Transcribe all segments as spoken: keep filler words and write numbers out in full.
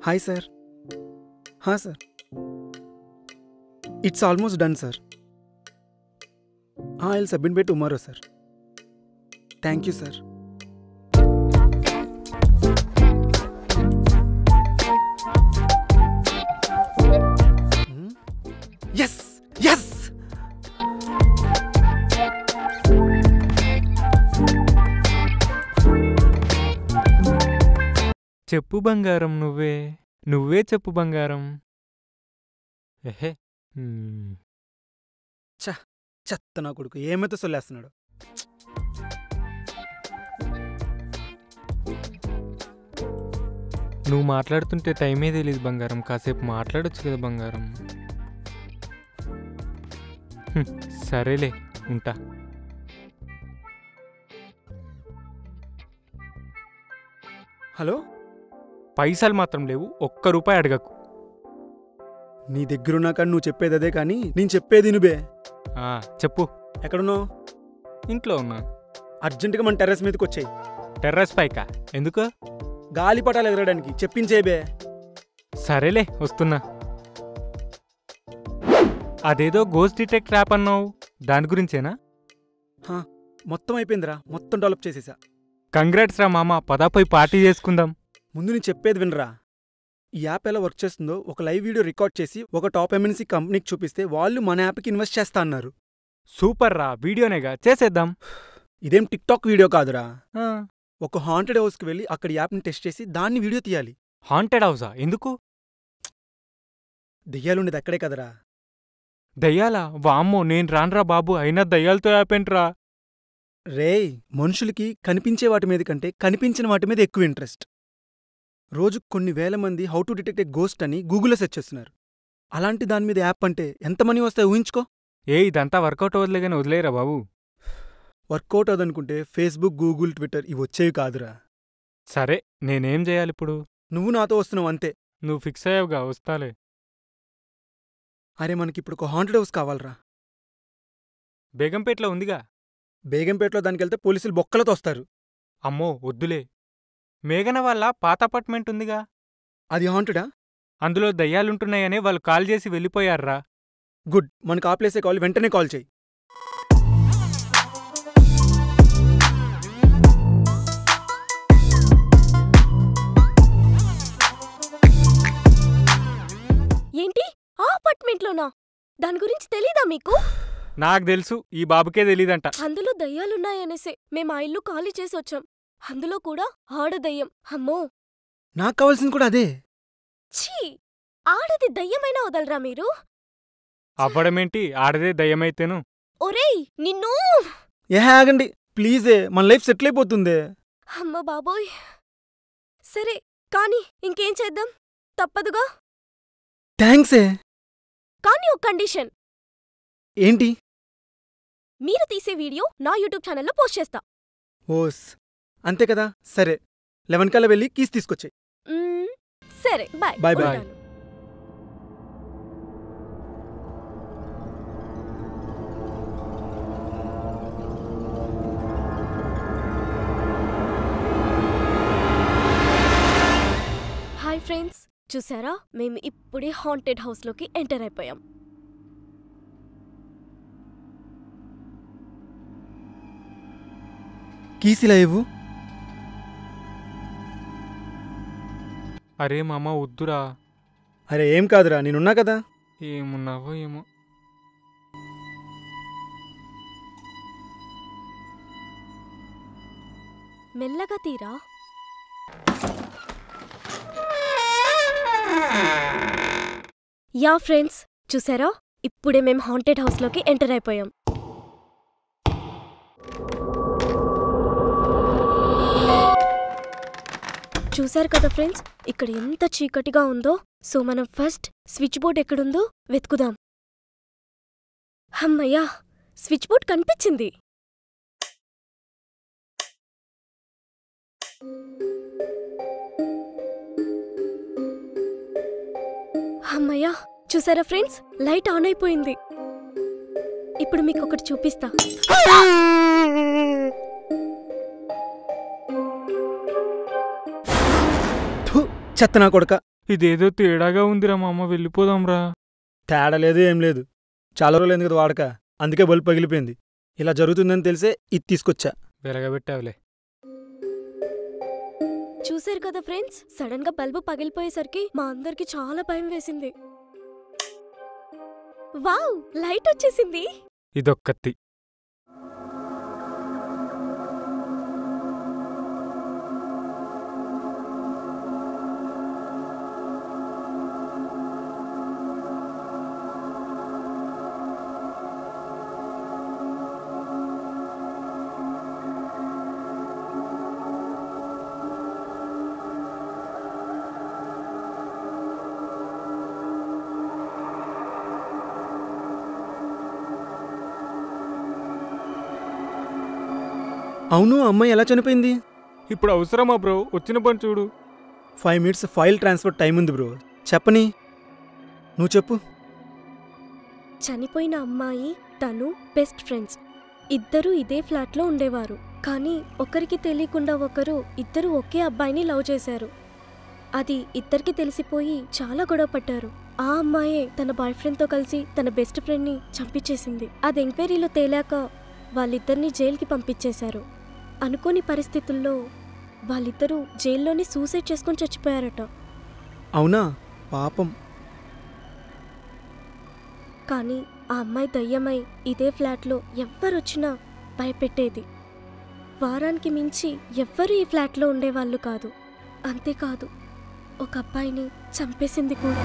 Hi sir. हाँ sir. It's almost done sir. हाँ I'll submit by tomorrow sir. Thank you sir. Hmm? Yes! Yes! చెప్పు బంగారం నువ్వే నువ్వే చెప్పు బంగారం. ఎహే చ చెత్త నా కొడుకు ఏమైతే సొల్లేస్తున్నాడు. నువ్వు మాట్లాడుతుంటే టైమే తెలియదు బంగారం. కాసేపు మాట్లాడొచ్చు కదా బంగారం. హ్మ్, సరేలే ఉంటా. హలో, పైసలు మాత్రం లేవు, ఒక్క రూపాయి అడగకు. నీ దగ్గరున్నా కానీ నువ్వు చెప్పేది అదే కానీ నేను చెప్పేది నువ్వే. ఆ, చెప్పు. ఎక్కడున్నావు? ఇంట్లో ఉన్నా. అర్జెంటుగా మన టెర్రస్ మీదకి వచ్చాయి. టెర్రస్ పైకా? ఎందుకు? గాలిపటాలు ఎగరడానికి. చెప్పించేబే. సరేలే వస్తున్నా. అదేదో గోస్ట్ డిటెక్ట్ యాప్ అన్నావు, దాని గురించేనా? మొత్తం అయిపోయిందిరా, మొత్తం డెవలప్ చేసేసా. కంగ్రాట్స్ రా మామ, పదా పోయి పార్టీ చేసుకుందాం. ముందు నేను చెప్పేది వినరా. ఈ యాప్ ఎలా వర్క్ చేస్తుందో ఒక లైవ్ వీడియో రికార్డ్ చేసి ఒక టాప్ ఎంఎన్సీ కంపెనీకి చూపిస్తే వాళ్ళు మన యాప్కి ఇన్వెస్ట్ చేస్తా అన్నారు. సూపర్ రా, వీడియోనేగా, చేసేద్దాం. ఇదేం టిక్ టాక్ వీడియో కాదురా. ఆ, ఒక హాంటెడ్ హౌస్కి వెళ్ళి అక్కడ యాప్ని టెస్ట్ చేసి దాన్ని వీడియో తీయాలి. హాంటెడ్ హౌసా? ఎందుకు? దెయ్యాలుండేది అక్కడే కదరా. దయ్యాలా? వామ్మో, నేను రాన్రా బాబు, అయినా దయ్యాలతో యాపేంట్రా. రేయ్, మనుషులకి కనిపించే వాటి మీద కంటే కనిపించిన వాటి మీద ఎక్కువ ఇంట్రెస్ట్. రోజు కొన్ని వేల మంది how to detect a ghost అని గూగుల్లో సెర్చ్ చేస్తున్నారు. అలాంటి దాని మీద యాప్ అంటే ఎంత మనీ వస్తాయి ఊహించుకో. ఏ ఇదంతా వర్కౌట్ అవ్వదులే కానీ వదిలేరా బాబు. వర్కౌట్ అవ్వదనుకుంటే ఫేస్బుక్, గూగుల్, ట్విట్టర్ ఇవి వచ్చేవి కాదురా. సరే, నేనేం చేయాలిప్పుడు? నువ్వు నాతో వస్తున్నావు అంతే. నువ్వు ఫిక్స్ అయ్యావుగా, వస్తాలే. అరే మనకిప్పుడు ఒక హాంటెడ్ హౌస్ కావాలరా. బేగంపేటలో ఉందిగా. బేగంపేటలో దానికెళ్తే పోలీసులు బొక్కలతో వస్తారు. అమ్మో వద్దులే. మేఘన వాళ్ళ పాత అపార్ట్మెంట్ ఉందిగా, అది హాంటెడా? అందులో దయ్యాలుంటున్నాయని వాళ్ళు కాల్ చేసి వెళ్ళిపోయారా. గుడ్, మనకు ఆ ప్లేసే కాల్, వెంటనే కాల్ చేయి. ఏంటి ఆ అపార్ట్మెంట్లోనా? దాని గురించి తెలీదా మీకు? నాకు తెలుసు, ఈ బాబుకే తెలీదంట. అందులో దయ్యాలున్నాయనేసే మేం ఆ ఇల్లు ఖాళీ చేసి వచ్చాం. అందులో కూడా ఆడదయ్యం. అమ్మో, నాకు కావాల్సింది కూడా అదే. ఛీ, ఆడది దయ్యమైనా వదలరా మీరు? అవ్వడమేంటి, ఆడదే దయ్యమైతేను. ఒరేయ్ నిన్ను! ఏ ఆగండి ప్లీజే, మన లైఫ్ సెటిల్ అయిపోతుందే. అమ్మ బాబోయ్. సరే కానీ ఇంకేం చేద్దాం, తప్పదుగా. థ్యాంక్సే. కానీ ఒక కండిషన్. ఏంటి? మీరు తీసే వీడియో నా యూట్యూబ్ ఛానల్లో పోస్ట్ చేస్తా. ఓస్, అంతే కదా. సరే, లెవెన్ కల్లా వెళ్ళి కీస్ తీసుకొచ్చాయి. మ్మ్, సరే బాయ్. Bye bye. ఉంటాను. హాయ్ ఫ్రెండ్స్, చూసారా మేము ఇప్పుడే హాంటెడ్ హౌస్లోకి ఎంటర్ అయిపోయాం. కీస్ ఇలా ఇవ్వు. అరే మామ వద్దురా. అరే ఏం కాదురా, నేనున్నా కదా. ఏమున్నావో ఏమో. మెల్లగా తీరా. యా ఫ్రెండ్స్, చూసారా ఇప్పుడే మేము హాంటెడ్ హౌస్లోకి ఎంటర్ అయిపోయాం. చూశారు కదా ఫ్రెండ్స్, ఇక్కడ ఎంత చీకటిగా ఉందో. సో మనం ఫస్ట్ స్విచ్ బోర్డ్ ఎక్కడుందో వెతుకుదాం. అమ్మయ్యా, స్విచ్ బోర్డ్ కనిపించింది. అమ్మయ్యా, చూసారా ఫ్రెండ్స్, లైట్ ఆన్ అయిపోయింది. ఇప్పుడు మీకు ఒకటి చూపిస్తా. చెత్త నా కొడక. ఇదేదో తేడాగా ఉందిరా మామ, వెళ్ళిపోదాంరా. తేడా లేదు ఏం లేదు, చాలా రోజులు ఎందుకు వాడక, అందుకే బల్బు పగిలిపోయింది. ఇలా జరుగుతుందని తెలిసే ఇది తీసుకొచ్చా. వెలగబెట్టావులే. చూశారు కదా ఫ్రెండ్స్, సడన్ గా బల్బు పగిలిపోయేసరికి మా అందరికి చాలా భయం వేసింది. వావ్, లైట్ వచ్చేసింది. ఇదొక్కతి. అవును, అమ్మాయి ఎలా చనిపోయింది? ఇప్పుడు అవసరమా బ్రో? వచ్చిన పని చూడు. Five minutes file transfer time ఉంది బ్రో. చెప్పని, నువ్వు చెప్పు. చనిపోయిన అమ్మాయి తను బెస్ట్ ఫ్రెండ్స్. ఇద్దరూ ఇదే ఫ్లాట్లో ఉండేవారు. కానీ ఒకరికి తెలియకుండా ఒకరు ఇద్దరు ఒకే అబ్బాయిని లవ్ చేశారు. అది ఇద్దరికి తెలిసిపోయి చాలా గొడవ పడ్డారు. ఆ అమ్మాయే తన బాయ్ ఫ్రెండ్తో కలిసి తన బెస్ట్ ఫ్రెండ్ని చంపించేసింది. అది ఎంక్వైరీలో తేలాక వాళ్ళిద్దరిని జైలుకి పంపించేశారు. అనుకోని పరిస్థితుల్లో వాళ్ళిద్దరూ జైల్లోనే సూసైడ్ చేసుకుని చచ్చిపోయారట. అవునా, పాపం. కానీ ఆ అమ్మాయి దయ్యమై ఇదే ఫ్లాట్లో ఎవ్వరొచ్చినా భయపెట్టేది. వారానికి మించి ఎవ్వరూ ఈ ఫ్లాట్లో ఉండేవాళ్ళు కాదు. అంతేకాదు, ఒక అబ్బాయిని చంపేసింది కూడా.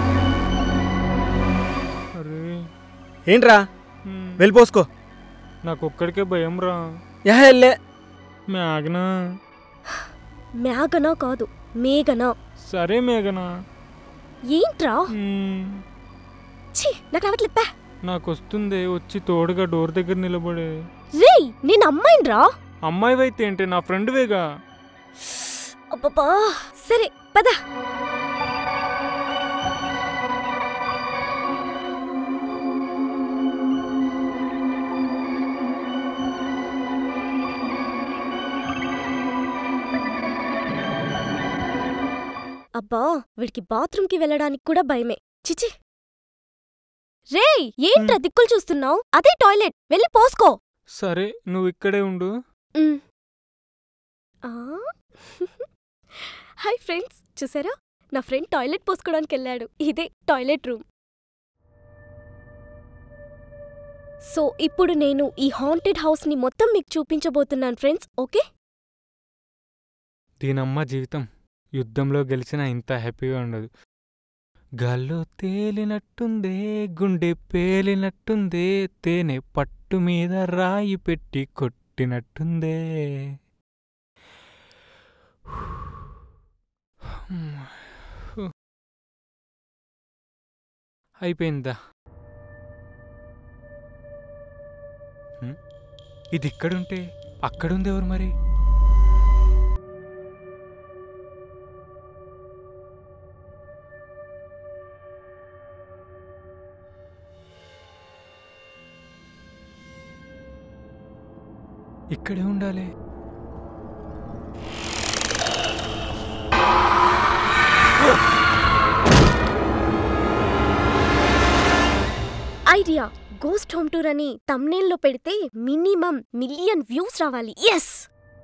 అరే ఏంట్రా, వెళ్ళిపోసుకో. నాకొక్కడికే భయం రా. యహెల్లే మేఘనా. మేఘనా కాదు, మేఘనా. సరే మేఘనా. ఏంట్రా? ఛీ, నాకు రావట్లేప్పా. నాకొస్తుందే, వచ్చి తోడుగా డోర్ దగ్గర నిలబడే. రేయ్, నేను అమ్మాయిన్రా. అమ్మాయివైతే ఏంటి, నా ఫ్రెండ్వేగా. అబ్బబ్బా, సరే పద. అబ్బా, వీడికి బాత్రూంకి వెళ్ళడానికి కూడా భయమే. చిచి. రేయ్, ఏంట్రా దిక్కులు చూస్తున్నావు? అదే టాయిలెట్, వెళ్ళి పోసుకో. సరే, నువ్వు ఇక్కడే ఉండు. హాయ్ ఫ్రెండ్స్, చూసారా? నా ఫ్రెండ్ టాయిలెట్ పోసుకోవడానికి వెళ్ళాడు. ఇదే టాయిలెట్ రూమ్. సో ఇప్పుడు నేను ఈ హాంటెడ్ హౌస్ ని మొత్తం మీకు చూపించబోతున్నాను ఫ్రెండ్స్, ఓకే? దీనమ్మ జీవితం యుద్ధంలో గెలిచినా ఇంత హ్యాపీగా ఉండదు. గాల్లో తేలినట్టుందే, గుండె పేలినట్టుందే, తేనె పట్టు మీద రాయి పెట్టి కొట్టినట్టుందే. అయిపోయిందా? ఇది ఇక్కడుంటే అక్కడుందెవరు మరి? ఇక్కడే ఉండాలి. ఐడియా, గోస్ట్ హోమ్ టూర్ అని తమ్నేల్లో పెడితే మినిమం మిలియన్ వ్యూస్ రావాలి. ఎస్.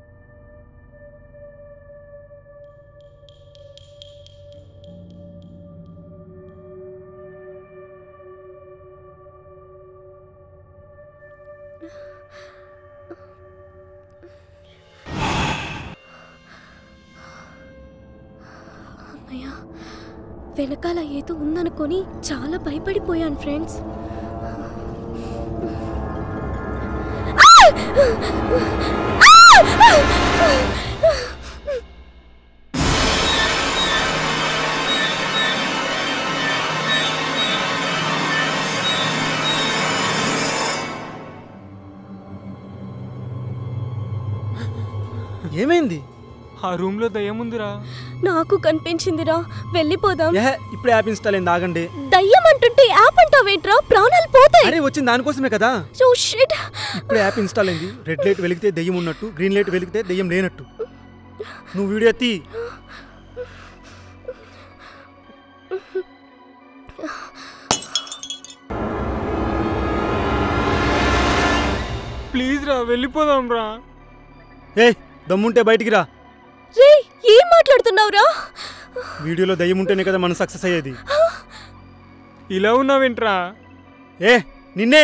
వెనకాల ఏదో ఉందనుకొని చాలా భయపడిపోయాను ఫ్రెండ్స్. ఏమైంది? ఆ రూమ్ లో దయ్యం ఉందిరా. నాకు కనిపించిందిరా, వెళ్ళిపోదాం. ఇప్పుడు యాప్ ఇన్స్టాల్ అయింది, ఆగండి. దయ్యం అంటుంటే యాప్ అంటావేట్రా? ప్రాణాలు పోతాయి. అరే, వచ్చింది దానికోసమే కదా. ఇప్పుడు యాప్ ఇన్స్టాల్ అయింది. రెడ్ లైట్ వెలిగితే దయ్యం ఉన్నట్టు, గ్రీన్ లైట్ వెలిగితే దయ్యం లేనట్టు. నువ్వు వీడియో ఎత్తి. ప్లీజ్ రా వెళ్ళిపోదాం రా. ఏ దమ్ముంటే బయటికి రా. రే ఏం మాట్లాడుతున్నావురా? వీడియోలో దయ్యం ఉంటేనే కదా మనం సక్సెస్ అయ్యేది. ఇలా ఉన్నావేంట్రా? ఏ నిన్నే.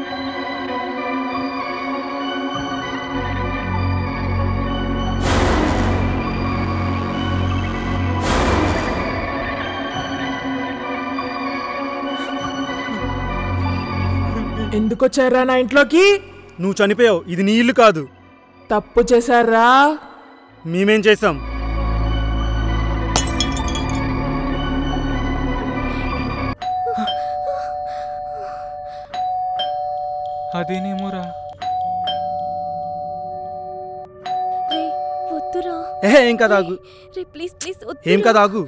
ఎందుకు వచ్చారా నా ఇంట్లోకి? నువ్వు చనిపోయావు, ఇది నీ ఇల్లు కాదు. తప్పు చేశారా? మేమేం చేసాం? అదేనేమోరా. రే వద్దురా. ఏ ఏం కదా ఆగు. రే ప్లీజ్ ప్లీజ్ ఏం కదా ఆగు.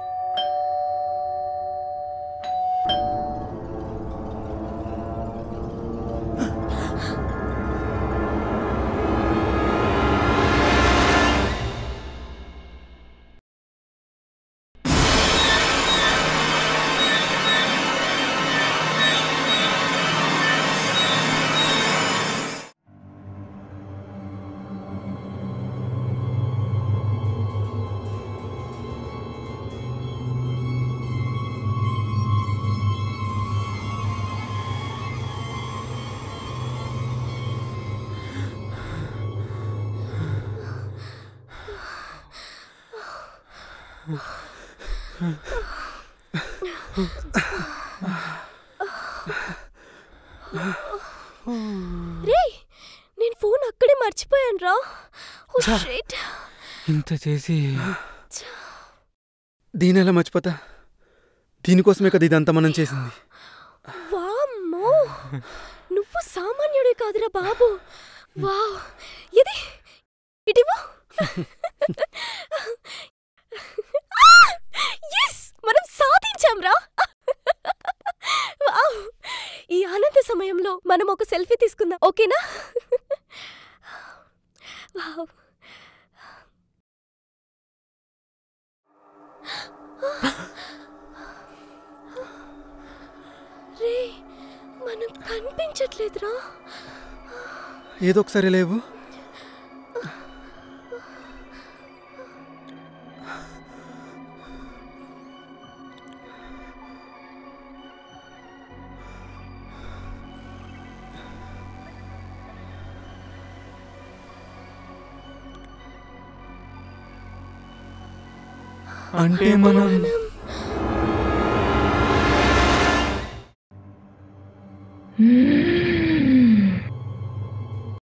రే నేను ఫోన్ అక్కడే మర్చిపోయాను రా. ఇంత చేసి దీని ఎలా మర్చిపోతా? దీనికోసమే కదా ఇదంతా మనం చేసింది. వామ్మో నువ్వు సామాన్యుడే కాదురా బాబు. వావ్ ఇది ఇటివో. ఎస్ మనం సాధించాం రా. వావ్ ఈ ఆనంద సమయంలో మనం ఒక సెల్ఫీ తీసుకుందాం, ఓకేనా? వావ్ రే మనం కనిపించట్లేదురా. ఏదో ఒకసారి లేవు. అంటే మనం